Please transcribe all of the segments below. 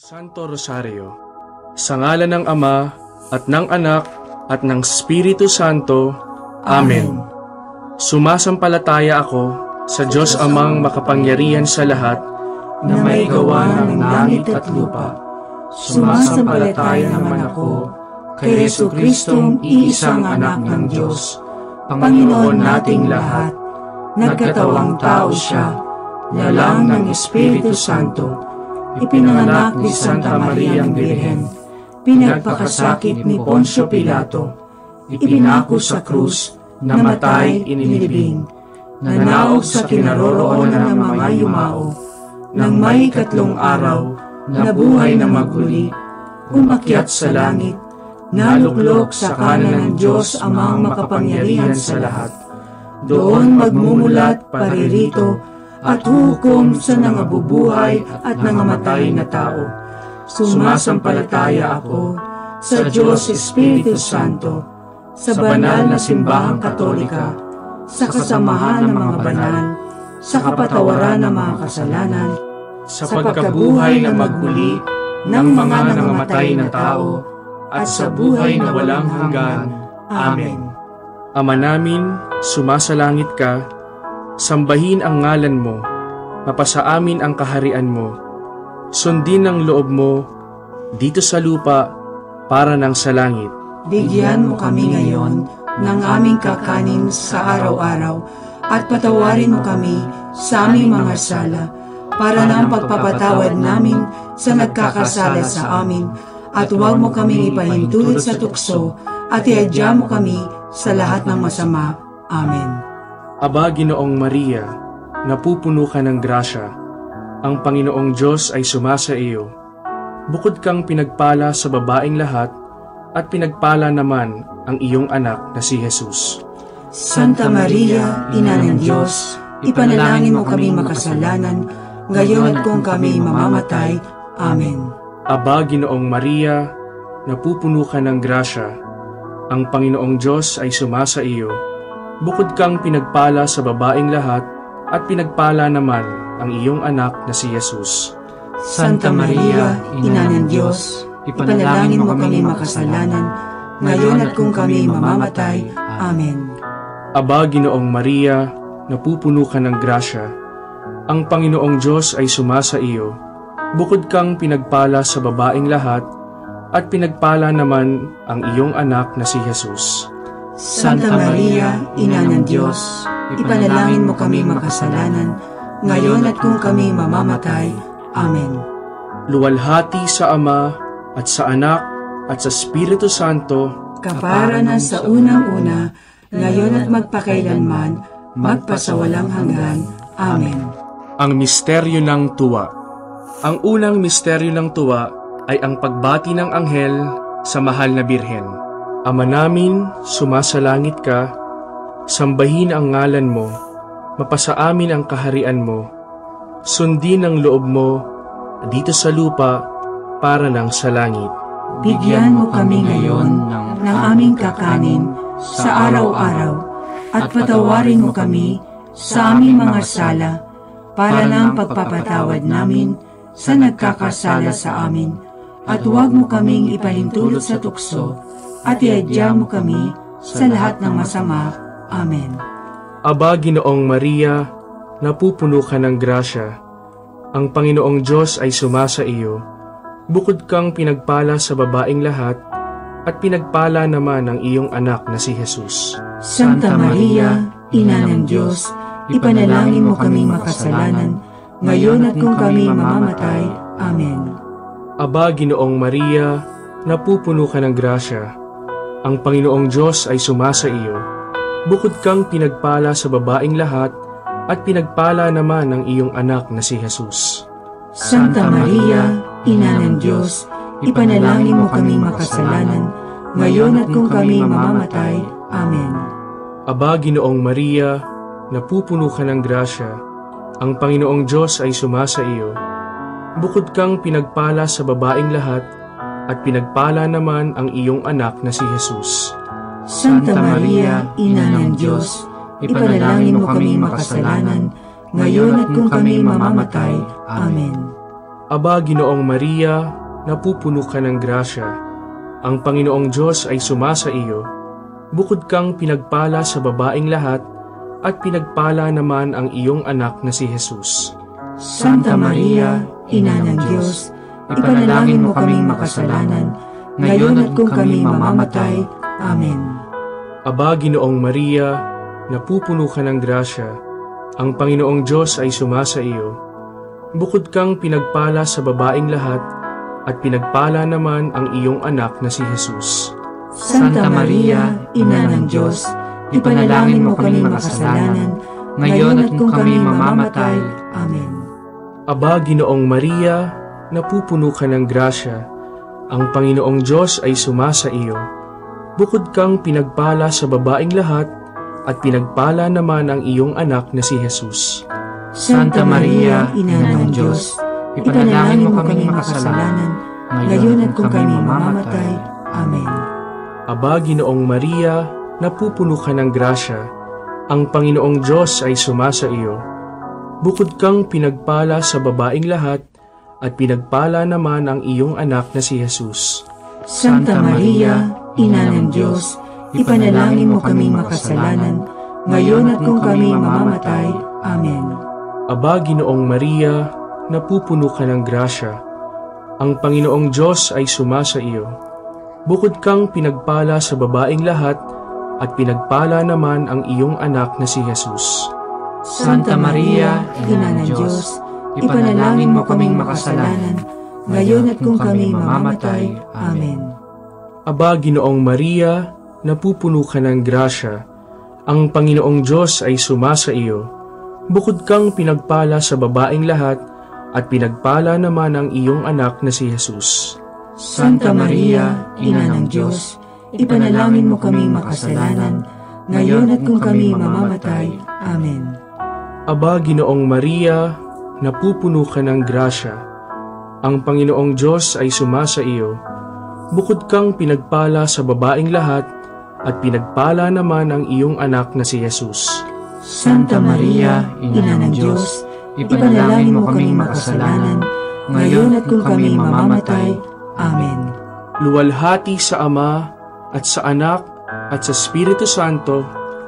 Santo Rosario, sa ngalan ng Ama, at ng Anak, at ng Espiritu Santo. Amen. Sumasampalataya ako sa Diyos Amang makapangyarihan sa lahat, na may gawa ng langit at lupa. Sumasampalataya naman ako kay Jesucristong iisang anak ng Diyos, Panginoon nating lahat. Nagkatawang tao siya, lalang ng Espiritu Santo, ipinanganak ni Santa Maria ang Birhen, pinagpakasakit ni Poncio Pilato, ipinako sa krus, namatay, inilibing, nanaog sa kinaroroonan ng mga yumao, nang may 3 araw, nabuhay na maguli, umakyat sa langit, naluklok sa kanan ng Diyos Amang makapangyarihan sa lahat. Doon magmumulat paririto at hukom sa nangabubuhay at nangamatay na tao. Sumasampalataya ako sa Diyos Espiritu Santo, sa banal na simbahang Katolika, sa kasamahan ng mga banal, sa kapatawaran ng mga kasalanan, sa pagkabuhay na maghuli ng mga nangamatay na tao, at sa buhay na walang hanggan. Amen. Ama namin, sumasalangit ka, sambahin ang ngalan mo, mapasa amin ang kaharian mo, sundin ang loob mo dito sa lupa para nang sa langit. Bigyan mo kami ngayon ng aming kakanin sa araw-araw, at patawarin mo kami sa aming mga sala, para nang pagpapatawad namin sa nagkakasala sa amin, at huwag mo kaming ipahintulot sa tukso, at iadya mo kami sa lahat ng masama. Amen. Aba, Ginoong Maria, napupuno ka ng grasya, ang Panginoong Diyos ay sumasa iyo. Bukod kang pinagpala sa babaeng lahat, at pinagpala naman ang iyong anak na si Jesus. Santa Maria, Ina ng Diyos, ipanalangin mo kami makasalanan, ngayon at kung kami mamamatay. Amen. Aba, Ginoong Maria, napupuno ka ng grasya, ang Panginoong Diyos ay sumasa iyo. Bukod kang pinagpala sa babaeng lahat, at pinagpala naman ang iyong anak na si Jesus. Santa Maria, Ina ng Diyos, ipanalangin mo kami makasalanan, ngayon at kung kami mamamatay. Amen. Aba, Ginoong Maria, napupuno ka ng grasya, ang Panginoong Diyos ay sumasa iyo. Bukod kang pinagpala sa babaeng lahat, at pinagpala naman ang iyong anak na si Jesus. Santa Maria, Ina ng Diyos, ipanalangin mo kami makasalanan, ngayon at kung kami mamamatay. Amen. Luwalhati sa Ama, at sa Anak, at sa Espiritu Santo, kapara na sa unang-una, ngayon at magpakailanman, magpasawalang hanggan. Amen. Ang misteryo ng tuwa. Ang unang misteryo ng tuwa ay ang pagbati ng anghel sa mahal na Birhen. Ama namin, sumasalangit ka, sambahin ang ngalan mo, mapasa amin ang kaharian mo, sundin ang loob mo dito sa lupa para nang sa langit. Bigyan mo kami ngayon ng aming kakanin sa araw-araw, at patawarin mo kami sa aming mga sala, para nang pagpapatawad namin sa nagkakasala sa amin, at huwag mo kaming ipahintulot sa tukso, at iadya mo kami sa lahat ng masama. Amen. Aba, Ginoong Maria, napupuno ka ng grasya, ang Panginoong Diyos ay sumasa iyo. Bukod kang pinagpala sa babaeng lahat, at pinagpala naman ang iyong anak na si Jesus. Santa Maria, Ina ng Diyos, ipanalangin mo kaming makasalanan, ngayon at kung kami mamamatay. Amen. Aba, Ginoong Maria, napupuno ka ng grasya, ang Panginoong Diyos ay sumasa iyo. Bukod kang pinagpala sa babaeng lahat, at pinagpala naman ang iyong anak na si Jesus. Santa Maria, Ina ng Diyos, ipanalangin mo kaming makasalanan, ngayon at kung kami mamamatay. Amen. Aba, Ginoong Maria, napupuno ka ng grasya, ang Panginoong Diyos ay sumasa iyo. Bukod kang pinagpala sa babaeng lahat, at pinagpala naman ang iyong anak na si Jesus. Santa Maria, Ina ng Diyos, ipanalangin mo kaming makasalanan, ngayon at kung kami mamamatay. Amen. Aba, Ginoong Maria, napupuno ka ng grasya. Ang Panginoong Diyos ay sumasa iyo. Bukod kang pinagpala sa babaeng lahat, at pinagpala naman ang iyong anak na si Jesus. Santa Maria, Ina ng Diyos, ipanalangin mo kaming makasalanan, ngayon at kung kami mamamatay. Amen. Aba, Ginoong Maria, napupuno ka ng grasya. Ang Panginoong Diyos ay sumasa iyo. Bukod kang pinagpala sa babaeng lahat, at pinagpala naman ang iyong anak na si Jesus. Santa Maria, Ina ng Diyos, ipanalangin mo kaming makasalanan, ngayon at kung kami mamamatay. Amen. Aba, Ginoong Maria, napupuno ka ng grasya. Ang Panginoong Diyos ay sumasa iyo. Bukod kang pinagpala sa babaeng lahat, at pinagpala naman ang iyong anak na si Jesus. Santa Maria, Ina ng Diyos, ipanalangin mo kaming makasalanan, ngayon at kung kami mamamatay. Amen. Aba, Ginoong Maria, napupuno ka ng grasya. Ang Panginoong Diyos ay sumasa iyo. Bukod kang pinagpala sa babaeng lahat, at pinagpala naman ang iyong anak na si Jesus. Santa Maria, Ina ng Diyos, ipanalangin mo kaming makasalanan, ngayon at kung kami mamamatay. Amen. Aba, Ginoong Maria, napupuno ka ng grasya. Ang Panginoong Diyos ay sumasa iyo. Bukod kang pinagpala sa babaeng lahat, at pinagpala naman ang iyong anak na si Jesus. Santa Maria, Ina ng Diyos, ipanalangin mo kaming makasalanan, ngayon at kung kami mamamatay. Amen. Aba, Ginoong Maria, napupuno ka ng grasya. Ang Panginoong Diyos ay sumasa iyo. Bukod kang pinagpala sa babaeng lahat, at pinagpala naman ang iyong anak na si Jesus. Santa Maria, Ina ng Diyos, ipanalangin mo kaming makasalanan, ngayon at kung kami mamamatay. Amen. Aba, Ginoong Maria, napupuno ka ng grasya. Ang Panginoong Diyos ay sumasa iyo. Bukod kang pinagpala sa babaeng lahat, at pinagpala naman ang iyong anak na si Jesus. Santa Maria, Ina ng Diyos, ipanalangin mo kaming makasalanan, ngayon at kung kami mamamatay. Amen. Luwalhati sa Ama, at sa Anak, at sa Espiritu Santo,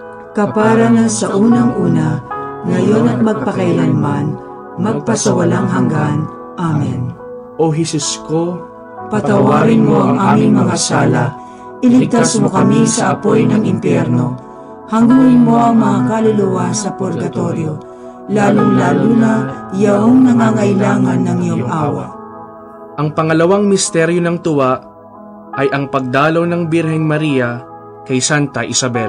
kapara na sa unang-una, ngayon at magpakailanman, magpasawalang hanggan. Amen. O Jesus ko, patawarin mo ang aming mga sala, iligtas mo kami sa apoy ng impyerno, hangguin mo ang mga kaluluwa sa purgatorio, lalong-lalo na yaong nangangailangan ng iyong awa. Ang pangalawang misteryo ng tuwa ay ang pagdalaw ng Birheng Maria kay Santa Isabel.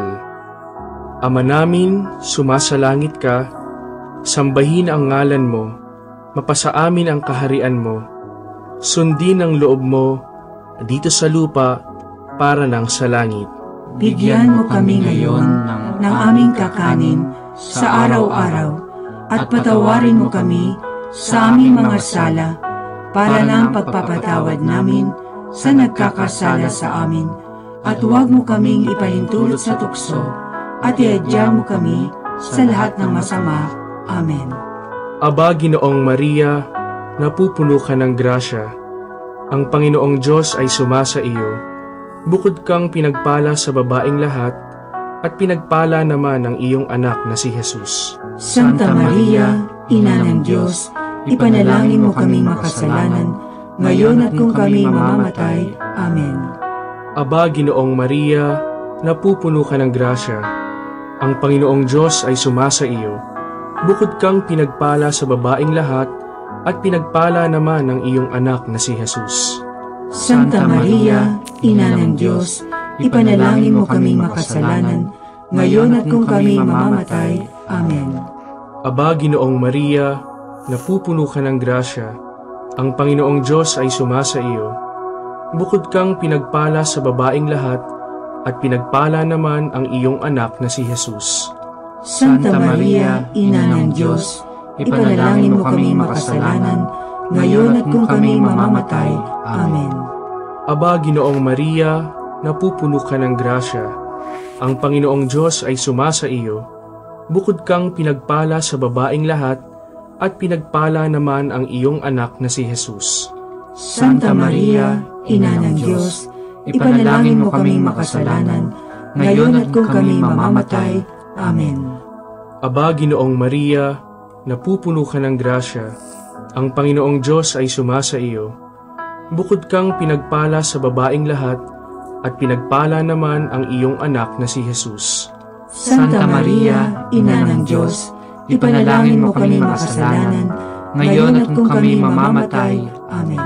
Ama namin, sumasalangit ka, sambahin ang ngalan mo, mapasa amin ang kaharian mo, sundin ang loob mo dito sa lupa para nang sa langit. Bigyan mo kami ngayon ng aming kakanin sa araw-araw, at patawarin mo kami sa aming mga sala, para ng pagpapatawad namin sa nagkakasala sa amin, at huwag mo kaming ipahintulot sa tukso, at iadya mo kami sa lahat ng masama. Amen. Aba, Ginoong Maria, napupuno ka ng grasya. Ang Panginoong Diyos ay sumasa iyo. Bukod kang pinagpala sa babaeng lahat, at pinagpala naman ang iyong anak na si Jesus. Santa Maria, Ina ng Diyos, ipanalangin mo kaming makasalanan, ngayon at kung kami mamamatay. Amen. Aba, Ginoong Maria, napupuno ka ng grasya. Ang Panginoong Diyos ay sumasa iyo. Bukod kang pinagpala sa babaeng lahat, at pinagpala naman ang iyong anak na si Jesus. Santa Maria, Ina ng Diyos, ipanalangin mo kaming makasalanan, ngayon at kung kami mamamatay. Amen. Aba, Ginoong Maria, napupuno ka ng grasya. Ang Panginoong Diyos ay sumasa iyo. Bukod kang pinagpala sa babaeng lahat, at pinagpala naman ang iyong anak na si Jesus. Santa Maria, Ina ng Diyos, ipanalangin mo kaming makasalanan, ngayon at kung kami mamamatay. Amen. Aba, Ginoong Maria, napupuno ka ng grasya. Ang Panginoong Diyos ay sumasa iyo. Bukod kang pinagpala sa babaeng lahat, at pinagpala naman ang iyong anak na si Jesus. Santa Maria, Ina ng Diyos, ipanalangin mo kaming makasalanan, ngayon at kung kami mamamatay. Amen. Aba, Ginoong Maria, napupuno ka ng grasya, ang Panginoong Diyos ay sumasa iyo. Bukod kang pinagpala sa babaeng lahat, at pinagpala naman ang iyong anak na si Jesus. Santa Maria, Ina ng Diyos, ipanalangin mo kaming makasalanan, ngayon at kung kami mamamatay. Amen.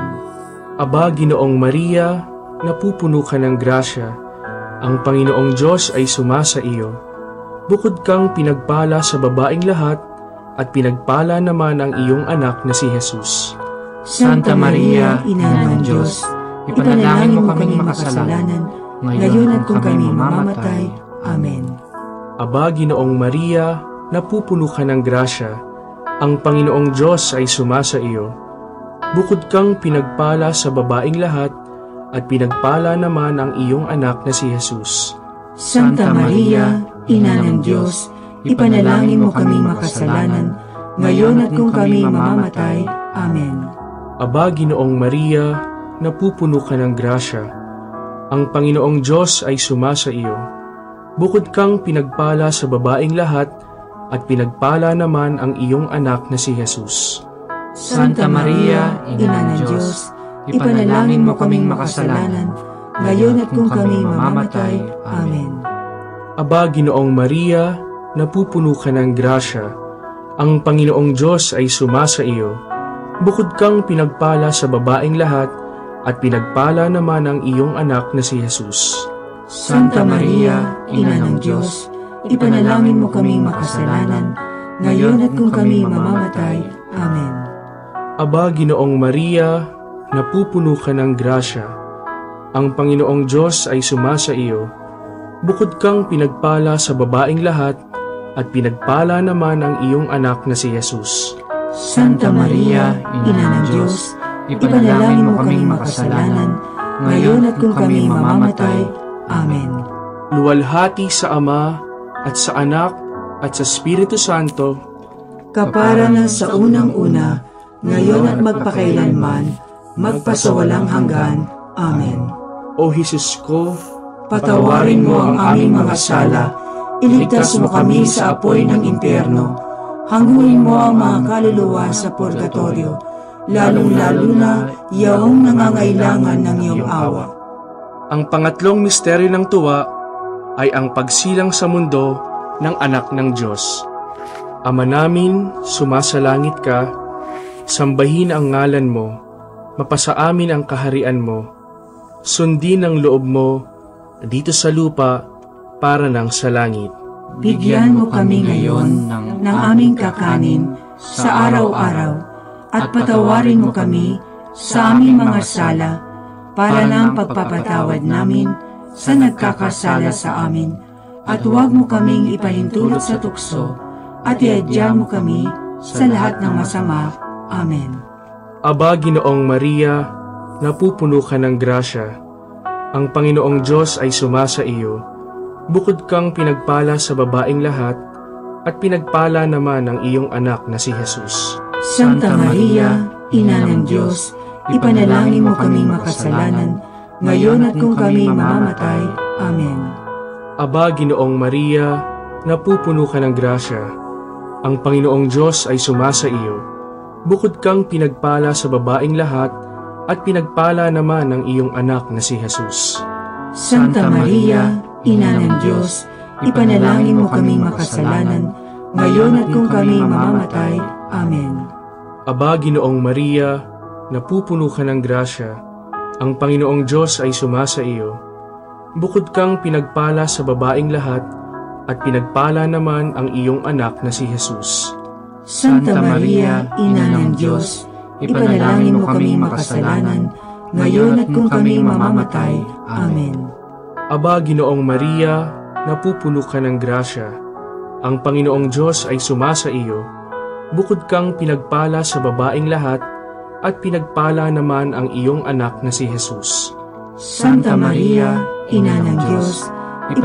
Aba, Ginoong Maria, napupuno ka ng grasya, ang Panginoong Diyos ay sumasa iyo. Bukod kang pinagpala sa babaeng lahat, at pinagpala naman ang iyong anak na si Jesus. Santa Maria, Ina ng Diyos, ipanalangin mo kaming makasalanan, ngayon at kung kami mamamatay. Amen. Aba, Ginoong Maria, napupuno ka ng grasya, ang Panginoong Diyos ay sumasa iyo. Bukod kang pinagpala sa babaeng lahat, at pinagpala naman ang iyong anak na si Jesus. Santa Maria, Ina ng Diyos, ipanalangin mo kaming makasalanan, ngayon at kung kami mamamatay. Amen. Aba, Ginoong Maria, napupuno ka ng grasya, ang Panginoong Diyos ay sumasa iyo. Bukod kang pinagpala sa babaeng lahat, at pinagpala naman ang iyong anak na si Jesus. Santa Maria, Ina ng Diyos, ipanalangin mo kaming makasalanan, ngayon at kung kami mamamatay. Amen. Aba, Ginoong Maria, napupuno ka ng grasya, ang Panginoong Diyos ay sumasa iyo. Bukod kang pinagpala sa babaeng lahat, at pinagpala naman ang iyong anak na si Jesus. Santa Maria, Ina ng Diyos, ipanalangin mo kaming makasalanan, ngayon at kung kami mamamatay. Amen. Aba, Ginoong Maria, napupuno ka ng grasya, ang Panginoong Diyos ay sumasa iyo. Bukod kang pinagpala sa babaeng lahat, at pinagpala naman ang iyong anak na si Jesus. Santa Maria, Ina ng Diyos, ipanalangin mo kaming makasalanan, ngayon at kung kami mamamatay. Amen. Luwalhati sa Ama, at sa Anak, at sa Espiritu Santo, kapara na sa unang-una, ngayon at magpakailanman, magpasawalang hanggan. Amen. O Jesus ko, patawarin mo ang aming mga sala, iligtas mo kami sa apoy ng impyerno, hanguin mo ang mga kaluluwa sa purgatorio, lalong-lalo na yaong nangangailangan ng iyong awa. Ang pangatlong misteryo ng tuwa ay ang pagsilang sa mundo ng anak ng Diyos. Ama namin, sumasalangit ka, sambahin ang ngalan mo, mapasa amin ang kaharian mo, sundin ang loob mo dito sa lupa para nang sa langit. Bigyan mo kami ngayon ng aming kakanin sa araw-araw, at patawarin mo kami sa aming mga sala, para ng pagpapatawad namin sa nagkakasala sa amin, at huwag mo kaming ipahintulot sa tukso, at iadya mo kami sa lahat ng masama. Amen. Aba, Ginoong Maria, napupuno ka ng grasya, ang Panginoong Diyos ay sumasa iyo. Bukod kang pinagpala sa babaeng lahat, at pinagpala naman ang iyong anak na si Jesus. Santa Maria, Ina ng Diyos, ipanalangin mo kaming makasalanan, ngayon at kung kami mamamatay. Amen. Aba, Ginoong Maria, napupuno ka ng grasya, ang Panginoong Diyos ay sumasa iyo. Bukod kang pinagpala sa babaeng lahat, at pinagpala naman ang iyong anak na si Jesus. Santa Maria, Ina ng Diyos, ipanalangin mo kaming makasalanan, ngayon at kung kami mamamatay. Amen. Aba, Ginoong Maria, napupuno ka ng grasya, ang Panginoong Diyos ay sumasa iyo. Bukod kang pinagpala sa babaeng lahat, at pinagpala naman ang iyong anak na si Jesus. Santa Maria, Ina ng Diyos, ipanalangin mo kaming makasalanan, ngayon at kung kami mamamatay. Amen. Aba, Ginoong Maria, napupuno ka ng grasya, ang Panginoong Diyos ay sumasa iyo. Bukod kang pinagpala sa babaeng lahat, at pinagpala naman ang iyong anak na si Jesus. Santa Maria, Ina ng Diyos,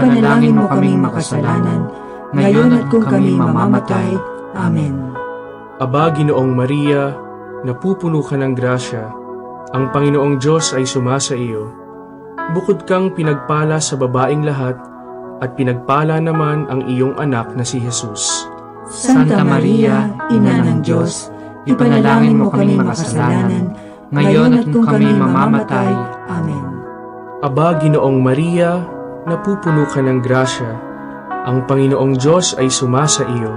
ipanalangin mo kaming makasalanan, ngayon at kung kami mamamatay. Amen. Aba, Ginoong Maria, napupuno ka ng grasya, ang Panginoong Diyos ay sumasa iyo. Bukod kang pinagpala sa babaeng lahat, at pinagpala naman ang iyong anak na si Jesus. Santa Maria, Ina ng Diyos, ipanalangin mo kaming makasalanan, ngayon at kung kami mamamatay. Amen. Aba, Ginoong Maria, napupuno ka ng grasya, ang Panginoong Diyos ay sumasa iyo.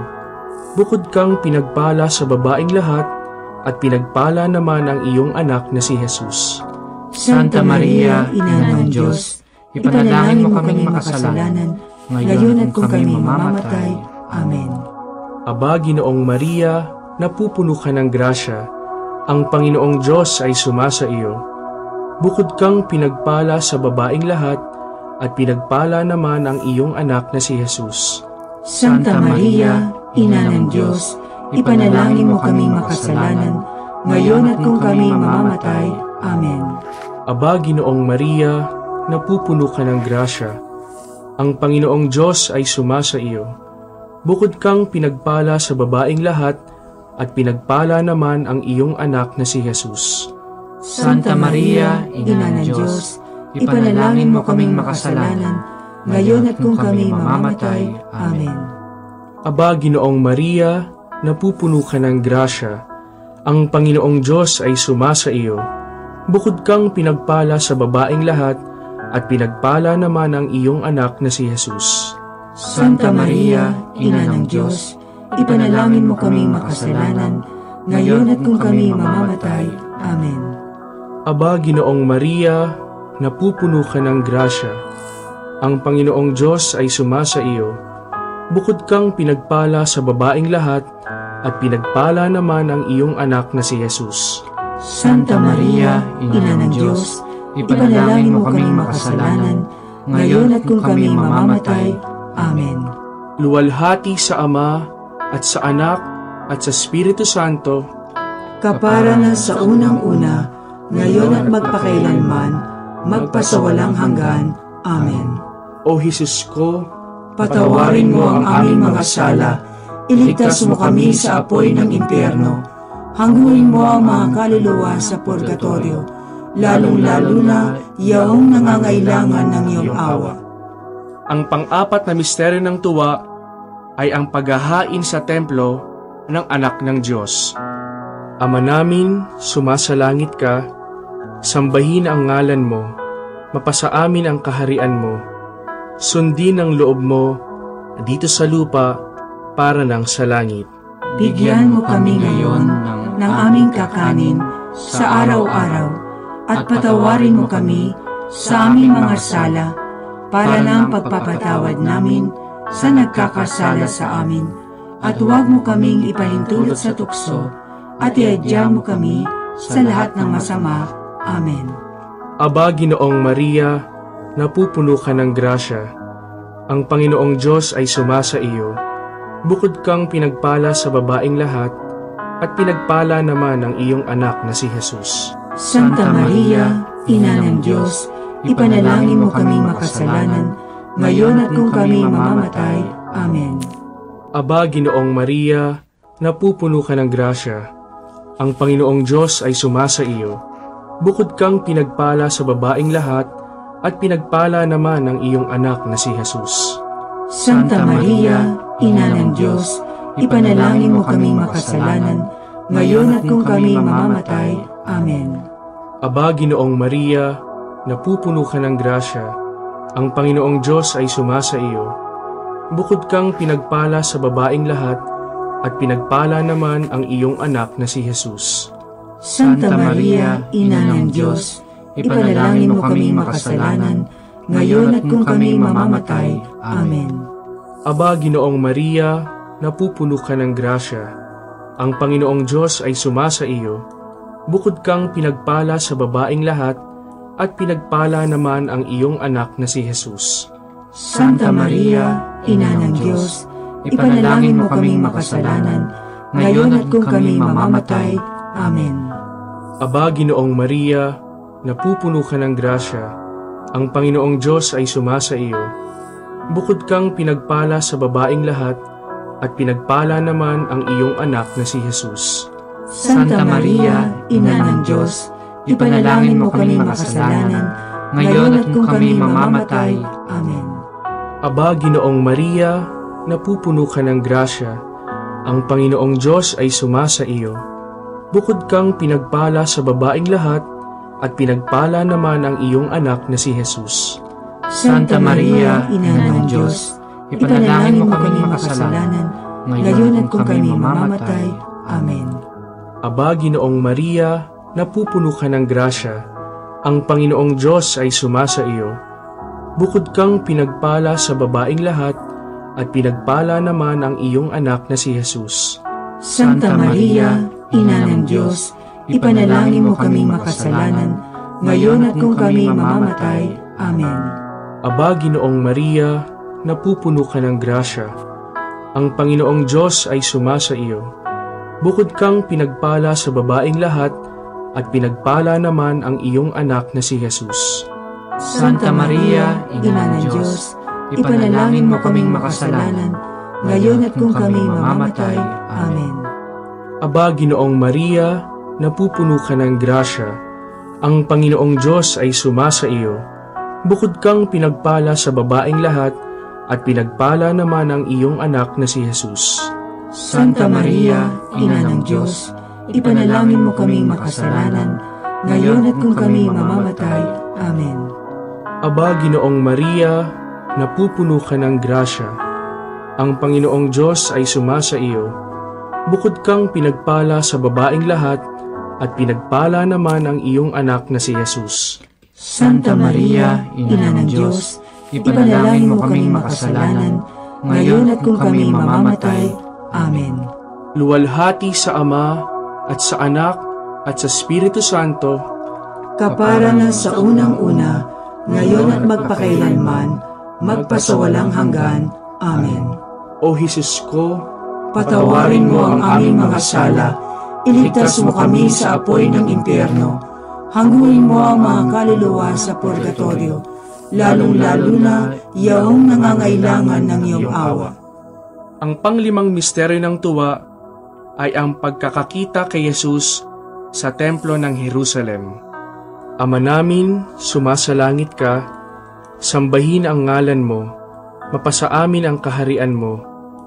Bukod kang pinagpala sa babaeng lahat, at pinagpala naman ang iyong anak na si Jesus. Santa Maria, Ina ng Diyos, ipanalangin mo kaming makasalanan, ngayon at kung kami mamamatay. Amen. Aba, Ginoong Maria, napupuno ka ng grasya, ang Panginoong Diyos ay sumasa iyo. Bukod kang pinagpala sa babaeng lahat, at pinagpala naman ang iyong anak na si Jesus. Santa Maria, Ina ng Diyos, ipanalangin mo kaming makasalanan, ngayon at kung kami mamamatay. Amen. Aba, Ginoong Maria, napupuno ka ng grasya, ang Panginoong Diyos ay sumasa iyo. Bukod kang pinagpala sa babaeng lahat, at pinagpala naman ang iyong anak na si Jesus. Santa Maria, Ina ng Diyos, ipanalangin mo kaming makasalanan, ngayon at kung kami mamamatay. Amen. Aba, Ginoong Maria, napupuno ka ng grasya, ang Panginoong Diyos ay sumasa iyo. Bukod kang pinagpala sa babaeng lahat, at pinagpala naman ang iyong anak na si Jesus. Santa Maria, Ina ng Diyos, ipanalangin mo kaming makasalanan, ngayon at kung kami mamamatay. Amen. Aba, Ginoong Maria, napupuno ka ng grasya, ang Panginoong Diyos ay sumasa iyo. Bukod kang pinagpala sa babaeng lahat, at pinagpala naman ang iyong anak na si Jesus. Santa Maria, Ina ng Diyos, ipanalangin mo kaming makasalanan, ngayon at kung kami mamamatay. Amen. Luwalhati sa Ama, at sa Anak, at sa Espiritu Santo, kapara na sa unang-una, ngayon at magpakailanman, magpasawalang hanggan. Amen. O Jesus ko, patawarin mo ang aming mga sala, iligtas mo kami sa apoy ng impyerno, hangguin mo ang mga kaluluwa sa purgatorio, lalong-lalo na yaong nangangailangan ng iyong awa. Ang pang-apat na misteryo ng tuwa ay ang paghahain sa templo ng anak ng Diyos. Ama namin, sumasalangit ka, sambahin ang ngalan mo, mapasa amin ang kaharian mo, sundin ang loob mo dito sa lupa para nang sa langit. Bigyan mo kami ngayon ng aming kakanin sa araw-araw, at patawarin mo kami sa aming mga sala, para ng pagpapatawad namin sa nagkakasala sa amin, at huwag mo kaming ipahintulot sa tukso, at iadya mo kami sa lahat ng masama. Amen. Aba, Ginoong Maria, napupuno ka ng grasya, ang Panginoong Diyos ay sumasa iyo. Bukod kang pinagpala sa babaeng lahat, at pinagpala naman ang iyong anak na si Jesus. Santa Maria, Ina ng Diyos, ipanalangin mo kaming makasalanan, ngayon at kung kami mamamatay. Amen. Aba, Ginoong Maria, napupuno ka ng grasya, ang Panginoong Diyos ay sumasa iyo. Bukod kang pinagpala sa babaeng lahat, at pinagpala naman ang iyong anak na si Jesus. Santa Maria, Ina ng Diyos, ipanalangin mo kaming makasalanan, ngayon at kung kami mamamatay. Amen. Aba, Ginoong Maria, napupuno ka ng grasya, ang Panginoong Diyos ay sumasa iyo. Bukod kang pinagpala sa babaeng lahat, at pinagpala naman ang iyong anak na si Jesus. Santa Maria, Ina ng Diyos, ipanalangin mo kaming makasalanan, ngayon at kung kami mamamatay. Amen. Aba, Ginoong Maria, napupuno ka ng grasya, ang Panginoong Diyos ay sumasa iyo. Bukod kang pinagpala sa babaeng lahat, at pinagpala naman ang iyong anak na si Jesus. Santa Maria, Ina ng Diyos, ipanalangin mo kaming makasalanan, ngayon at kung kami mamamatay. Amen. Aba, Ginoong Maria, napupuno ka ng grasya, ang Panginoong Diyos ay sumasa iyo. Bukod kang pinagpala sa babaeng lahat, at pinagpala naman ang iyong anak na si Jesus. Santa Maria, Ina ng Diyos, ipanalangin mo kami makasalanan, ngayon at kung kami mamamatay. Amen. Aba, Ginoong Maria, napupuno ka ng grasya, ang Panginoong Diyos ay sumasa iyo. Bukod kang pinagpala sa babaeng lahat, at pinagpala naman ang iyong anak na si Jesus. Santa Maria, Ina ng Diyos, ipanalangin mo kami makasalanan, ngayon at kung kami mamamatay. Amen. Aba, Ginoong Maria, napupuno ka ng grasya, ang Panginoong Diyos ay sumasa iyo. Bukod kang pinagpala sa babaeng lahat, at pinagpala naman ang iyong anak na si Jesus. Santa Maria, Ina ng Diyos, ipanalangin mo kaming makasalanan, ngayon at kung kami mamamatay. Amen. Aba, Ginoong Maria, napupuno ka ng grasya, ang Panginoong Diyos ay sumasa iyo. Bukod kang pinagpala sa babaeng lahat, at pinagpala naman ang iyong anak na si Jesus. Santa Maria, Ina ng Diyos, ipanalangin mo kaming makasalanan, ngayon at kung kami mamamatay. Amen. Aba, Ginoong Maria, napupuno ka ng grasya, ang Panginoong Diyos ay sumasa iyo. Bukod kang pinagpala sa babaeng lahat, at pinagpala naman ang iyong anak na si Jesus. Santa Maria, Ina ng Diyos, ipanalangin mo kaming makasalanan, ngayon at kung kami mamamatay. Amen. Aba, Ginoong Maria, napupuno ka ng grasya, ang Panginoong Diyos ay sumasa iyo. Bukod kang pinagpala sa babaeng lahat, at pinagpala naman ang iyong anak na si Jesus. Santa Maria, Ina ng Diyos, ipanalangin mo kaming makasalanan, ngayon at kung kami mamamatay. Amen. Luwalhati sa Ama, at sa Anak, at sa Espiritu Santo, kapara na sa unang-una, ngayon at magpakailanman, magpasawalang hanggan. Amen. O Jesus ko, patawarin mo ang aming mga sala, iligtas mo kami sa apoy ng impyerno, hangguin mo ang mga kaluluwa sa purgatorio, lalong-lalo na yaong nangangailangan ng iyong awa. Ang panglimang misteryo ng tuwa ay ang pagkakakita kay Jesus sa templo ng Jerusalem. Ama namin, sumasalangit ka, sambahin ang ngalan mo, mapasa amin ang kaharian mo,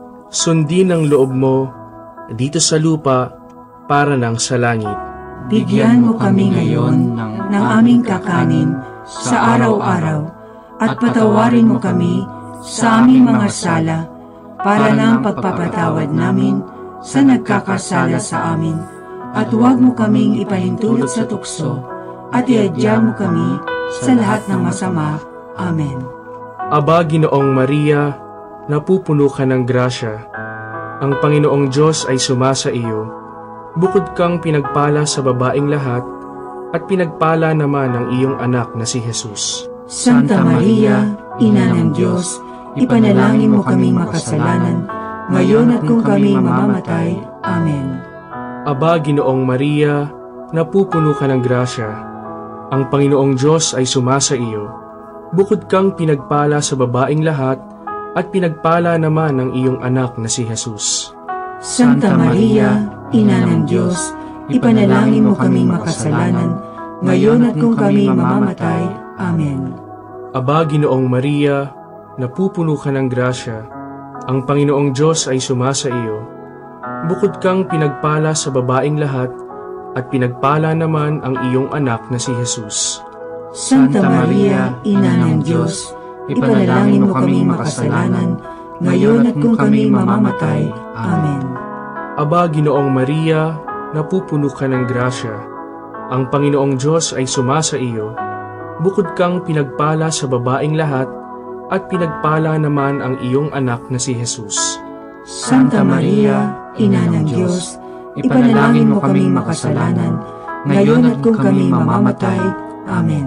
sundin ang loob mo dito sa lupa para ng sa langit. Bigyan mo kami ngayon ng aming kakanin sa araw-araw, at patawarin mo kami sa aming mga sala, para ng pagpapatawad namin sa nagkakasala sa amin, at huwag mo kaming ipahintulot sa tukso, at iadya mo kami sa lahat ng masama. Amen. Aba, Ginoong Maria, napupuno ka ng grasya, ang Panginoong Diyos ay sumasa iyo. Bukod kang pinagpala sa babaeng lahat, at pinagpala naman ang iyong anak na si Jesus. Santa Maria, Ina ng Diyos, ipanalangin mo kaming makasalanan, ngayon at kung kami mamamatay. Amen. Aba, Ginoong Maria, napupuno ka ng grasya, ang Panginoong Diyos ay sumasa iyo. Bukod kang pinagpala sa babaeng lahat, at pinagpala naman ang iyong anak na si Jesus. Santa Maria, Ina ng Diyos, ipanalangin mo kaming makasalanan, ngayon at kung kami mamamatay. Amen. Aba, Ginoong Maria, napupuno ka ng grasya, ang Panginoong Diyos ay sumasa iyo. Bukod kang pinagpala sa babaeng lahat, at pinagpala naman ang iyong anak na si Jesus. Santa Maria, Ina ng Diyos, ipanalangin mo kaming makasalanan, ngayon at kung kami mamamatay. Amen. Aba, Ginoong Maria, napupuno ka ng grasya, ang Panginoong Diyos ay sumasa iyo. Bukod kang pinagpala sa babaeng lahat, at pinagpala naman ang iyong anak na si Jesus. Santa Maria, Ina ng Diyos, ipanalangin mo kaming makasalanan, ngayon at kung kami mamamatay. Amen.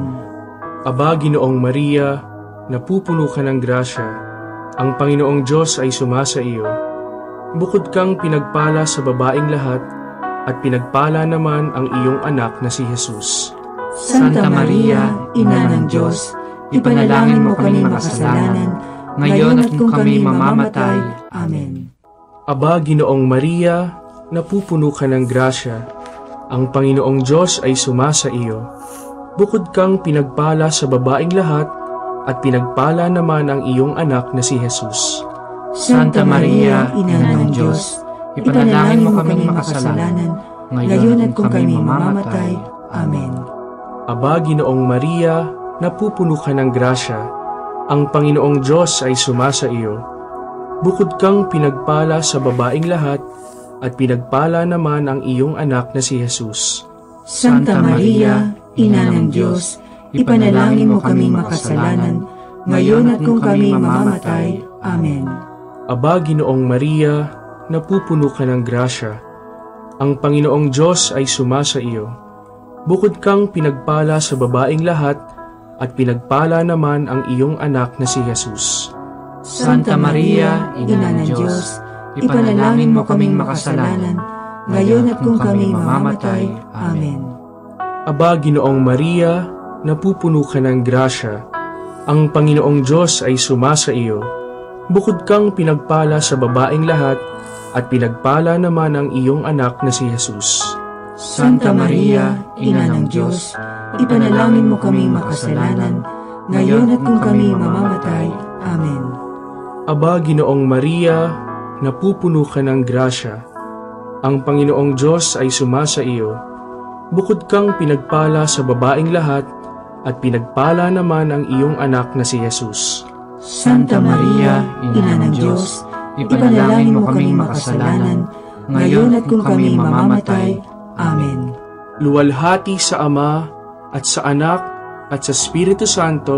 Aba, Ginoong Maria, napupuno ka ng grasya, ang Panginoong Diyos ay sumasa iyo. Bukod kang pinagpala sa babaeng lahat, at pinagpala naman ang iyong anak na si Jesus. Santa Maria, Ina ng Diyos, ipanalangin mo kaming makasalanan, ngayon at kung kami mamamatay. Amen. Aba, Ginoong Maria, napupuno ka ng grasya, ang Panginoong Diyos ay sumasa iyo. Bukod kang pinagpala sa babaeng lahat, at pinagpala naman ang iyong anak na si Jesus. Santa Maria, Ina ng Diyos, ipanalangin mo kaming makasalanan, ngayon at kung kami mamamatay. Amen. Aba, Ginoong Maria, napupuno ka ng grasya, ang Panginoong Diyos ay sumasa iyo. Bukod kang pinagpala sa babaeng lahat, at pinagpala naman ang iyong anak na si Jesus. Santa Maria, Ina ng Diyos, ipanalangin mo kaming makasalanan, ngayon at kung kami mamamatay. Amen. Aba, Ginoong Maria, napupuno ka ng grasya, ang Panginoong Diyos ay sumasa iyo. Bukod kang pinagpala sa babaeng lahat, at pinagpala naman ang iyong anak na si Jesus. Santa Maria, Ina ng Diyos, ipanalangin mo kaming makasalanan, ngayon at kung kami mamamatay. Amen. Aba, Ginoong Maria, napupuno ka ng grasya, ang Panginoong Diyos ay sumasa iyo. Bukod kang pinagpala sa babaeng lahat, at pinagpala naman ang iyong anak na si Jesus. Santa Maria, Ina ng Diyos, ipanalangin mo kaming makasalanan, ngayon at kung kami mamamatay. Amen. Aba, Ginoong Maria, napupuno ka ng grasya, ang Panginoong Diyos ay sumasa iyo. Bukod kang pinagpala sa babaeng lahat, at pinagpala naman ang iyong anak na si Jesus. Santa Maria, Ina ng Diyos, ipanalangin mo kaming makasalanan, ngayon at kung kami mamamatay. Amen. Luwalhati sa Ama, at sa Anak, at sa Espiritu Santo,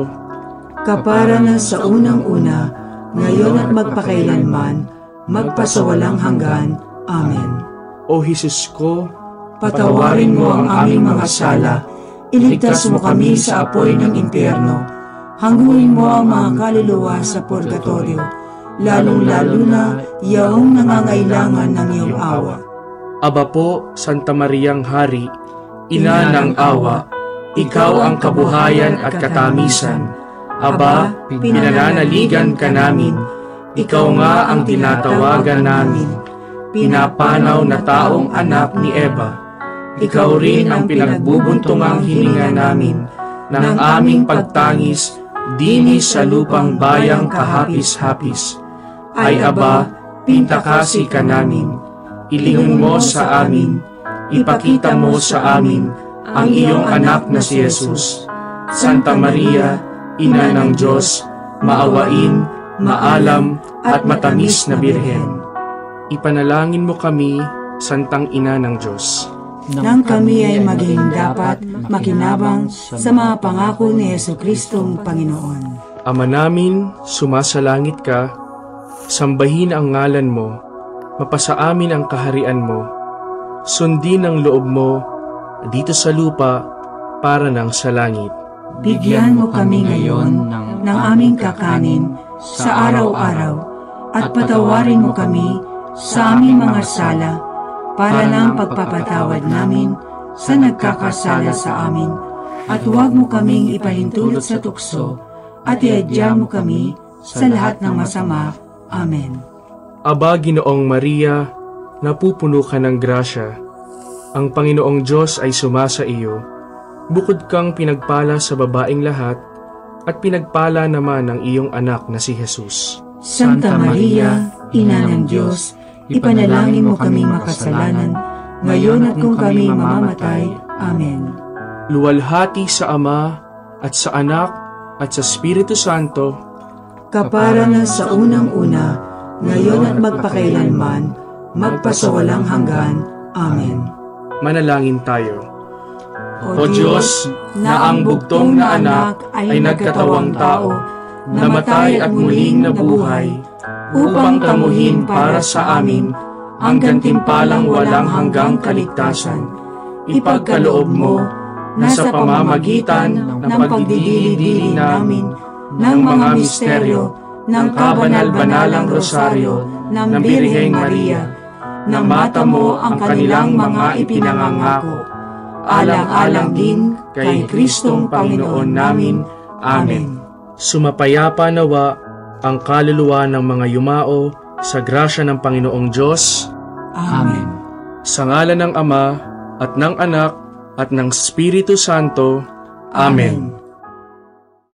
kapara na sa unang-una, ngayon at magpakailanman, magpasawalang hanggan. Amen. O Jesus ko, patawarin mo ang aming mga sala, iligtas mo kami sa apoy ng impyerno, hangguin mo ang mga kaluluwa sa purgatorio, lalong-lalo na yaong nangangailangan ng iyong awa. Aba po, Santa Mariang Hari, Ina ng awa, ikaw ang kabuhayan at katamisan. Aba, pinananaligan ka namin, ikaw nga ang tinatawagan namin, pinapanaw na taong anak ni Eva. Ikaw rin ang pinagbubuntungang hininga namin, ng aming pagtangis, dinis sa lupang bayang kahapis-hapis. Ay aba, pintakasi ka namin, ilingon mo sa amin, ipakita mo sa amin, ang iyong anak na si Jesus. Santa Maria, Ina ng Diyos, maawain, maalam, at matamis na Birhen. Ipanalangin mo kami, Santang Ina ng Diyos, nang kami ay maging dapat makinabang sa mga pangako ni Jesucristong Panginoon. Ama namin, sumasalangit ka, sambahin ang ngalan mo, mapasa amin ang kaharian mo, sundin ang loob mo, dito sa lupa, para nang sa langit. Bigyan mo kami ngayon ng aming kakanin sa araw-araw, at patawarin mo kami sa aming mga sala, para ng pagpapatawad namin sa nagkakasala sa amin, at huwag mo kaming ipahintulot sa tukso, at iadya mo kami sa lahat ng masama. Amen. Aba, Ginoong Maria, napupuno ka ng grasya, ang Panginoong Diyos ay sumasa iyo. Bukod kang pinagpala sa babaeng lahat, at pinagpala naman ang iyong anak na si Jesus. Santa Maria, Ina ng Diyos, ipanalangin mo kaming makasalanan, ngayon at kung kami mamamatay. Amen. Luwalhati sa Ama, at sa Anak, at sa Espiritu Santo, kapara na sa unang-una, ngayon at magpakailanman, magpasawalang hanggan. Amen. Manalangin tayo. O Diyos, na ang bugtong na anak ay nagkatawang tao, namatay at muling nabuhay, upang tamuhin para sa amin ang gantimpalang walang hanggang kaligtasan. Ipagkaloob mo na sa pamamagitan ng pagdidili-dili namin ng mga misteryo ng kabanal-banalang rosaryo ng Birheng Maria, na mata mo ang kanilang mga ipinangangako, alang-alang din kay Kristong Panginoon namin. Amen. Sumapayapa nawa ang kaluluwa ng mga yumao sa grasya ng Panginoong Diyos, Amen. sa ngalan ng Ama, at ng Anak, at ng Espiritu Santo. Amen.